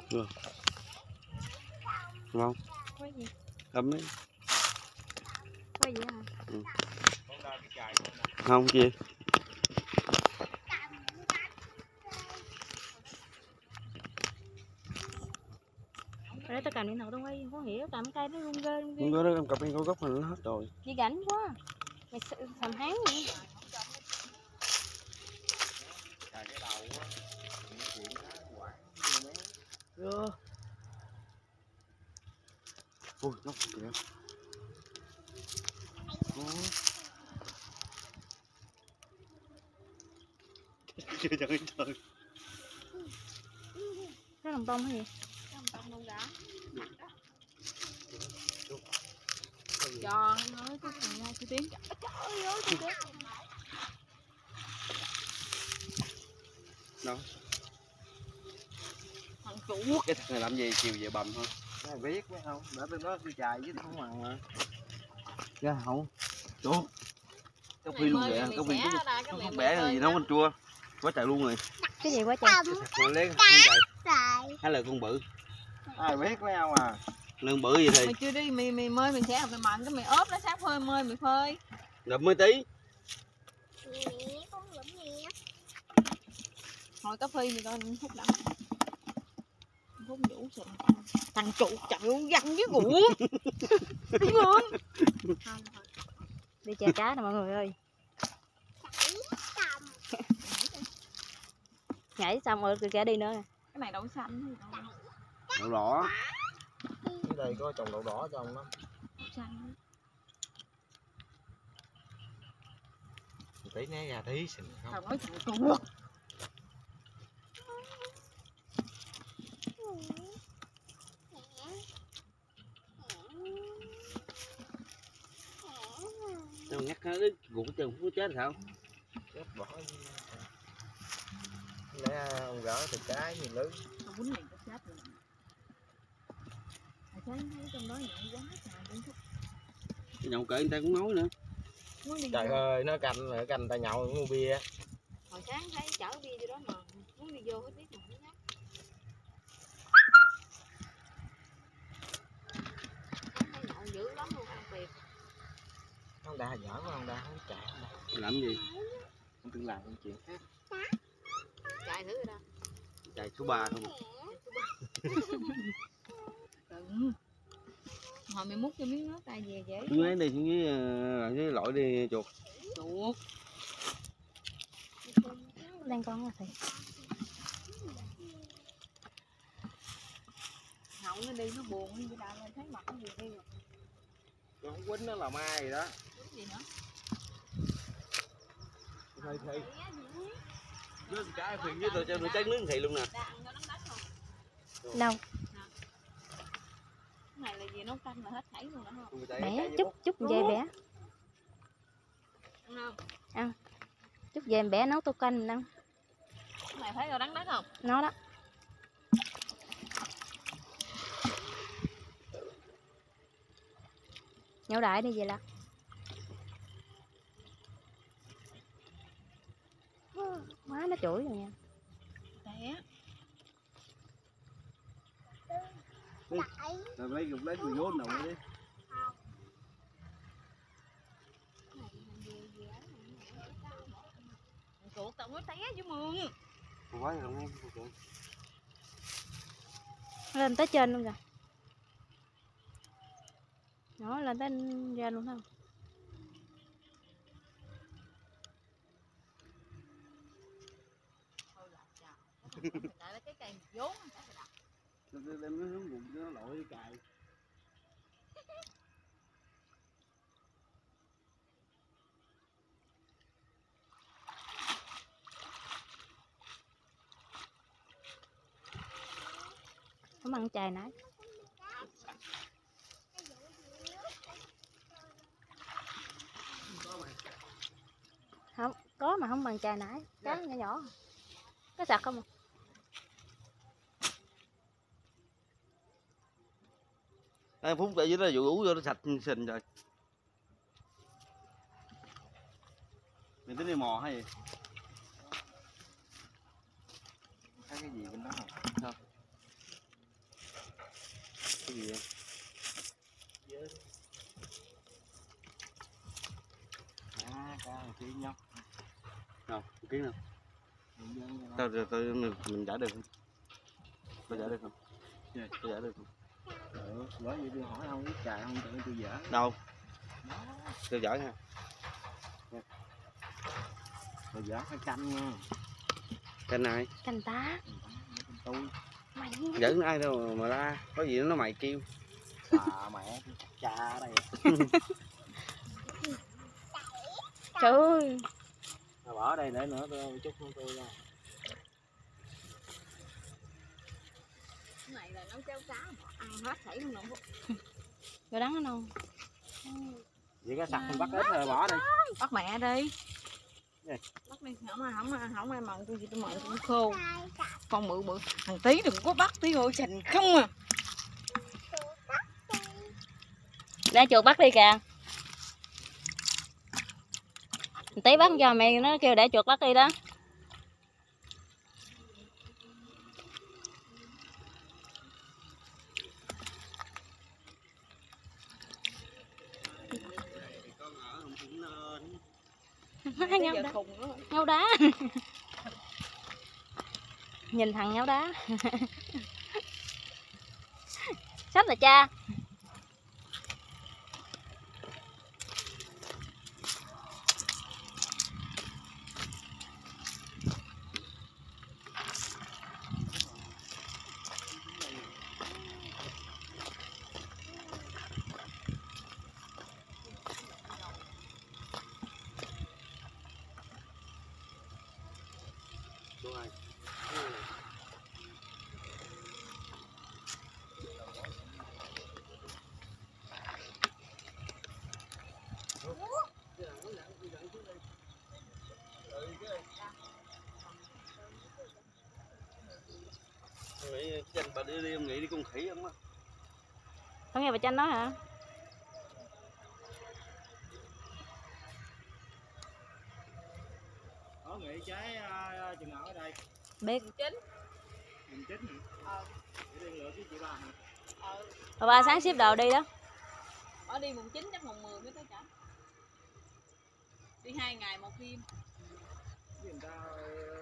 Được. Không? Quay gì? Cầm đi. Quay gì hả? Ừ. Không chị. Ở đây tao cầm điện thoại tao quay, không hiểu cầm cây nó rung ghê luôn Không ghê. có đó, em cặp em có gốc mà nó hết rồi. Chị rảnh quá. Mày sầm háng gì? Ui, nó kìa. Chưa chẳng thấy trời. Cái lòng tôm hay gì? Lòng tôm đâu đã. Trời ơi, cái thằng ra chị Tiến. Trời ơi, chị Tiến. Đâu? Thằng chủ. Cái thằng này làm gì chiều về bầm thôi. Cái biết phải không? Đã tôi nói tôi chài chứ không bằng mà. Ra không? Chuột. Cái phi luôn vậy, cái phi cũng bẻ gì nó không chua. Quá trời luôn rồi. Cái gì quá trời? Con lấy không chạy. Hay là con bự? Ai biết phải không à? Lương bự gì thì. Mày chưa đi, mày mơi mày sẽ mày mặn cái mày ốp nó sát phơi mơi mày phơi. Ngập mới tí. Hồi cà phê mày coi hút đắng. Hút vũ sụn. Thằng chủ chạy văng với gũ. Đi luôn. Đi chè cá nè mọi người ơi. Nhảy xong rồi kìa đi nữa nè. Cái này đậu xanh. Đậu đỏ. Ở đây có trồng đậu đỏ trong đó. Đậu xanh. Tí né ra tí xình không? Thằng nói thằng chuột. Đâu ngắt nó đứt gục chân phú chết sao? Chết bỏ. Lẽ ông gỡ từ cái gì lớn. Thằng quýnh liền cái chết rồi. Thằng sáng thấy trong đó nhậu quá trời cũng thích. Cái nhậu kệ người ta cũng nói nữa. Trời ơi, nó canh ta nhậu mua bia. Hồi sáng thấy chở bia vô đó mà muốn đi vô hết biết mà nó nhắc. Thấy nhậu dữ lắm luôn ăn tiệc. Ông đa giỡn quá, ông đa không chạy. Làm gì? Ông từng làm chuyện khác. Chạy thử rồi đó. Chạy số 3 không? Đừng. Hồi mày múc cho miếng nước tay về dễ. Xuống ấy đi, xuống với lội đi chuột. Chuột. Đang con là thầy. Ngậu nó đi nó buồn như vậy đâu thấy mặt nó gì đi rồi. Con không quýnh nó là mai gì đó. Cái gì nữa? Thì. Nó cái phiền với tôi cho tôi tráng nướng thị luôn nè. Đã ăn cho đắng đất không? Đâu? Cái này là gì nấu canh là hết thảy luôn đó không? Bé chút về bé. Ăn không? Ăn. Chút về bé nấu tô canh mình ăn. Cái này thấy rồi đắng đất không? Nó đó. Nhậu đại đi vậy là. Má nó chửi rồi nha. Té. Rồi lấy gục lấy người vốn nào đi. Chuột tao mới té chứ mương. Không phải không em. Lên tới trên luôn kìa. Nó lên tới ra luôn không? Tại là cái cây vốn Đem nó hướng bụng cho nó lội cài. Không ăn chài nãy. Không, có mà không bằng chài nãy. Cá nhỏ nhỏ. Có sặc không? Ê, Phúc tại dưới đó vụ ú vô nó sạch sình rồi. Mày tính đi mò hay gì? Thấy cái gì bên đó không? Sao? Cái gì vậy? Cá một ký nhóc. Nào, một ký nào. Tao mình trả được không? Tao trả được không? Tao trả được không? Bởi vì tôi hỏi ông biết chài không tự tôi dở. Đâu? Tôi dở nha. Tôi dở phải canh nha. Canh ai? Canh tá. Tôi. Mày Giỡn ai đâu mà la, có gì nó mày kêu. À mẹ, cha ở đây. trời ơi. Tao bỏ ở đây để nữa tôi chút nữa tôi ra. Cái này là nấu cháo cá ăn hết sảy luôn nè. Rồi đắng nó không? Vậy cái sặc mình bắt ít rồi bỏ đi. Bắt mẹ đi. Gì? Bắt đi, không ai mần tôi gì tôi mần cũng khô. Con bự thằng Tí đừng có bắt Tí ơi chành không à. Để chuột bắt đi kìa. Tí bắt cho mày nó kêu để chuột bắt đi đó. Nhau đá. Nhìn thằng nhau đá. Sách là cha. Nghĩ chanh bà đi em nghĩ đi con khỉ không á. Không nghe bà Chanh nói hả? Có nghĩ trái chừng nào ở đây? Biết. Mình chín hả? Để đi lựa cái chị ba hả? Bà ba sáng xếp đồ đi đó. Ở đi mùng 9 chắc mùng 10 mới tới trả. Đi 2 ngày một đêm. Với người ta